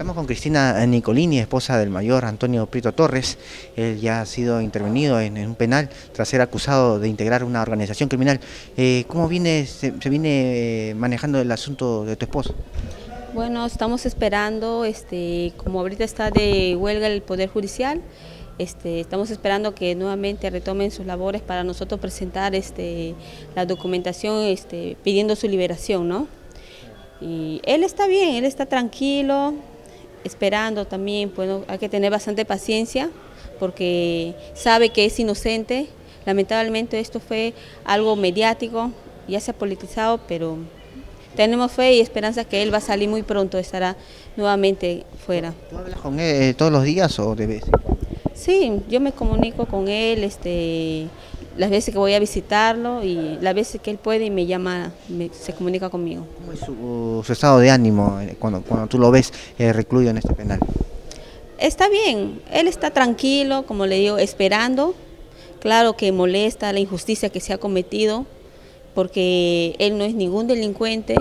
Estamos con Cristina Nicolini, esposa del mayor Antonio Prieto Torres. Él ya ha sido intervenido en un penal tras ser acusado de integrar una organización criminal. ¿Cómo se viene manejando el asunto de tu esposo? Bueno, estamos esperando, como ahorita está de huelga el Poder Judicial, estamos esperando que nuevamente retomen sus labores para nosotros presentar la documentación pidiendo su liberación, ¿no? Y él está bien, él está tranquilo, esperando también. Bueno, hay que tener bastante paciencia porque sabe que es inocente. Lamentablemente esto fue algo mediático, ya se ha politizado, pero tenemos fe y esperanza que él va a salir muy pronto, estará nuevamente fuera. ¿Tú hablas con él todos los días o de vez? Sí, yo me comunico con él las veces que voy a visitarlo y las veces que él puede y me llama, se comunica conmigo. ¿Cómo es su estado de ánimo cuando tú lo ves recluido en este penal? Está bien, él está tranquilo, como le digo, esperando. Claro que molesta la injusticia que se ha cometido, porque él no es ningún delincuente,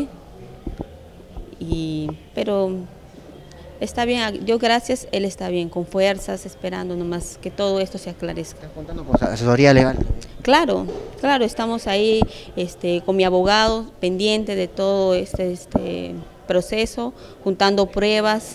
pero está bien, yo gracias, él está bien, con fuerzas, esperando nomás que todo esto se aclarezca. ¿Estás contando con asesoría legal? Claro, claro, estamos ahí con mi abogado, pendiente de todo este proceso, juntando pruebas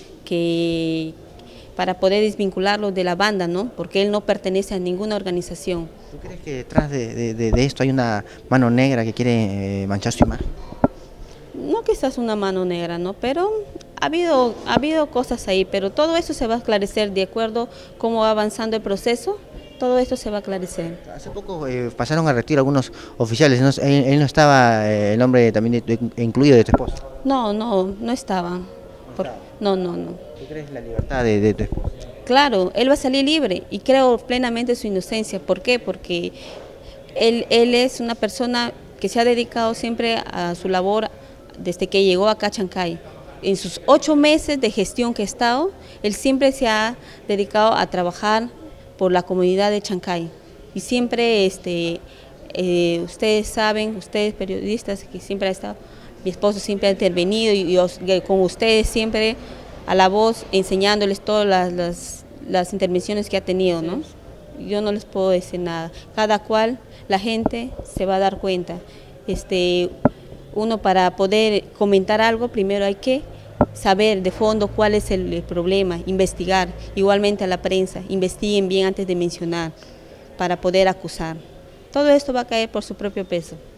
para poder desvincularlo de la banda, ¿no? Porque él no pertenece a ninguna organización. ¿Tú crees que detrás de esto hay una mano negra que quiere manchar su imagen? No quizás una mano negra, ¿no? Pero ha habido cosas ahí, pero todo eso se va a esclarecer de acuerdo a cómo va avanzando el proceso. Todo esto se va a aclarecer. Hace poco pasaron a retiro algunos oficiales, ¿no? Él no estaba, el nombre también incluido de tu esposa. No estaba. No. ¿Tú crees la libertad de tu esposa? Claro, él va a salir libre y creo plenamente su inocencia. ¿Por qué? Porque él es una persona que se ha dedicado siempre a su labor desde que llegó acá a Chancay. En sus 8 meses de gestión que ha estado, él siempre se ha dedicado a trabajar por la comunidad de Chancay. Y siempre, ustedes saben, ustedes periodistas, que siempre ha estado, mi esposo siempre ha intervenido y con ustedes siempre a la voz, enseñándoles todas las intervenciones que ha tenido, ¿no? Yo no les puedo decir nada. Cada cual, la gente se va a dar cuenta. Uno para poder comentar algo, primero hay que saber de fondo cuál es el problema, investigar. Igualmente a la prensa, investiguen bien antes de mencionar para poder acusar. Todo esto va a caer por su propio peso.